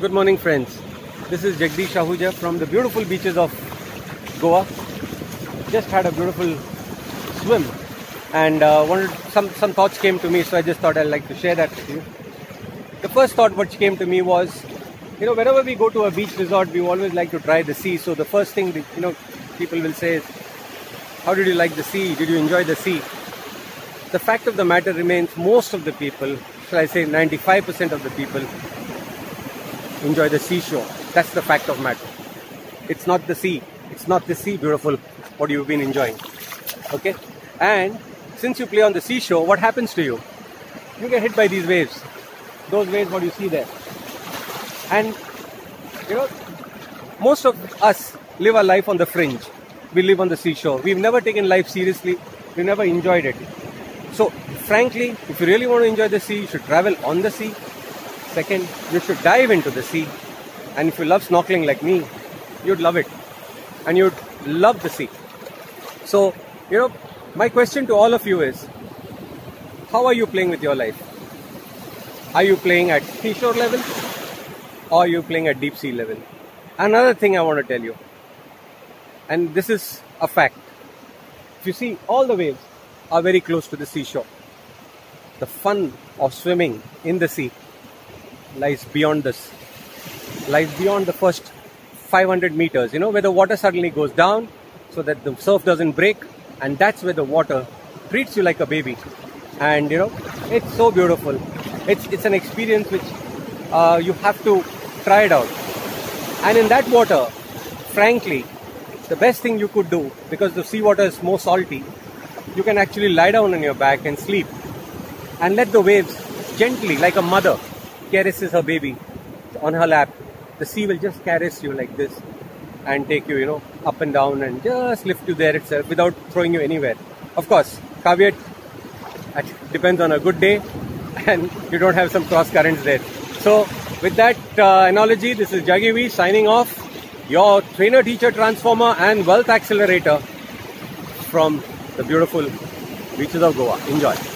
Good morning, friends. This is Jagdish Ahuja from the beautiful beaches of Goa. Just had a beautiful swim and some thoughts came to me, so I just thought I'd like to share that with you. The first thought which came to me was, whenever we go to a beach resort, we always like to try the sea. So the first thing people will say is, how did you like the sea? Did you enjoy the sea? The fact of the matter remains, most of the people, shall I say 95% of the people, enjoy the seashore. That's the fact of matter. It's not the sea. It's not the sea, beautiful, what you've been enjoying. Okay? And since you play on the seashore, what happens to you? You get hit by these waves. Those waves, what you see there. And, most of us live our life on the fringe. We live on the seashore. We've never taken life seriously. We've never enjoyed it. So, frankly, if you really want to enjoy the sea, you should travel on the sea. Second, you should dive into the sea. And if you love snorkeling like me, you'd love it. And you'd love the sea. So, my question to all of you is, how are you playing with your life? Are you playing at seashore level? Or are you playing at deep sea level? Another thing I want to tell you, and this is a fact. If you see, all the waves are very close to the seashore. The fun of swimming in the sea lies beyond this. Lies beyond the first 500 meters, where the water suddenly goes down so that the surf doesn't break, and that's where the water treats you like a baby. And it's so beautiful. It's an experience which you have to try it out. And in that water, frankly, the best thing you could do, because the seawater is more salty, you can actually lie down on your back and sleep and let the waves gently, like a mother caresses her baby on her lap. The sea will just caress you like this and take you, up and down and just lift you there itself without throwing you anywhere. Of course, caveat, it depends on a good day and you don't have some cross currents there. So, with that analogy, this is Jaggi V signing off, your trainer, teacher, transformer and wealth accelerator from the beautiful beaches of Goa. Enjoy.